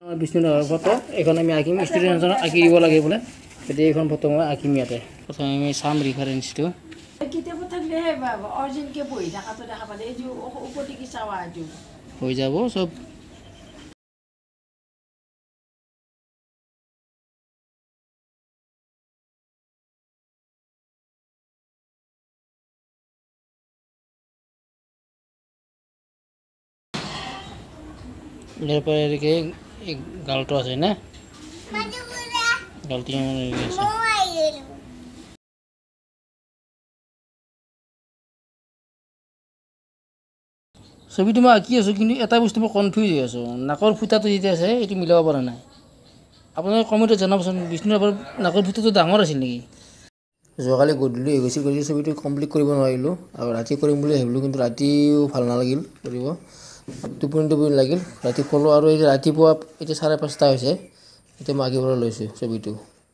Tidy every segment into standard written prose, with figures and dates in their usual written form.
বিষ্ণুনগৰৰ photo এখন আমি আঁকিম ষ্টুডেণ্টজনক আঁকি দিব লাগে বোলে তেতিয়া এইখন ফটো মই আঁকিম ইয়াতে প্ৰথমে আমি চাম ৰেফাৰেন্সটো কিতাপত থাকিলে অৰিজিনকে বহি থকাটো দেখা পালে এই যে উপটিকি চাৱা এইটো হৈ যাব সব ইয়াৰ পৰা এৰিকে গালটো আছে না গালটি আমাৰ এৰি আছে ছবিটো মই আঁকি আছোঁ কিন্তু এটা বস্তু মই কনফিউজ হৈ আছোঁ নাকৰ ফুটাটো যেতিয়া আছে এইটো মিলাব পৰা নাই আপোনালোকে কমেণ্টত জনাবচোন বিষ্ণুৰাভৰ নাকৰ ফুটাটো ডাঙৰ আছিল নেকি যোৱাকালি গধূলি হৈ গৈছিল গতিকে ছবিটো কমপ্লিট কৰিব নোৱাৰিলোঁ আৰু ৰাতি কৰিম বুলি ভাবিলোঁ কিন্তু ৰাতিও ভাল নালাগিল কৰিব টোপনি লাগিল ৰাতি শুলোঁ আৰু এই ৰাতিপুৱা এতিয়া 5:30 হৈছে এতিয়া মই আঁকিবলৈ লৈছোঁ ছবিটো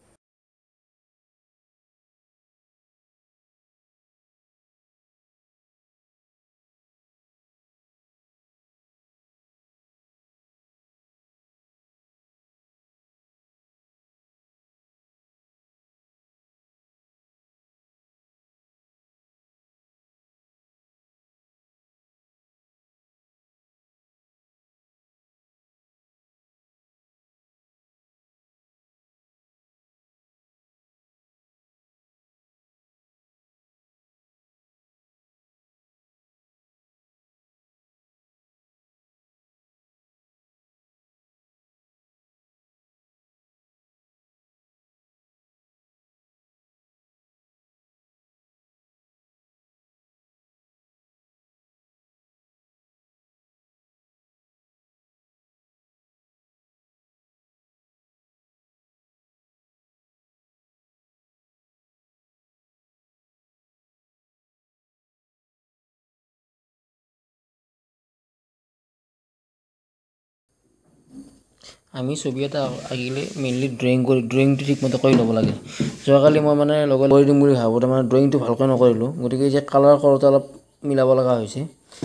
আমি ছবি এটা আঁকিলে মেইনলি ড্ৰয়িংটো ঠিকমতে কৰি ল'ব লাগে যোৱাকালি মই মানে লগত কৰি দিম বুলি ভাবোঁ তাৰমানে ড্ৰয়িংটো ভালকৈ নকৰিলোঁ গতিকে যে কালাৰ কৰোঁতে অলপ মিলাব লগা হৈছে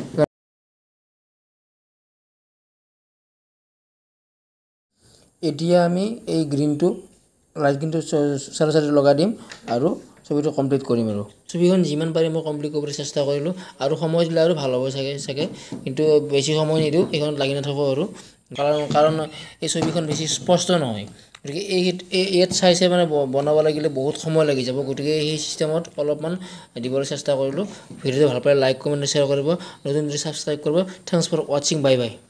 এতিয়া আমি এই গ্ৰীণটো লাইট গ্ৰীণটো চাইডে লগাই দিম আৰু ছবিটো কমপ্লিট কৰিম আৰু ছবিখন যিমান পাৰি মই কমপ্লিট কৰিবলৈ চেষ্টা কৰিলোঁ আৰু সময় দিলে আৰু ভাল হ'ব চাগে কিন্তু বেছি সময় নিদিওঁ এইখনত লাগি নাথাকোঁ আৰু কাৰণ এই ছবিখন বেছি স্পষ্ট নহয় গতিকে ইয়াত চাই মানে বনাব লাগিলে বহুত সময় লাগি যাব গতিকে সেই চিষ্টেমত অলপমান দিবলৈ চেষ্টা কৰিলোঁ ভিডিঅ'টো ভাল পালে লাইক কমেণ্ট শ্বেয়াৰ কৰিব নতুন যদি ছাবস্ক্ৰাইব কৰিব থেংকছ ফৰ ৱাচিং বাই বাই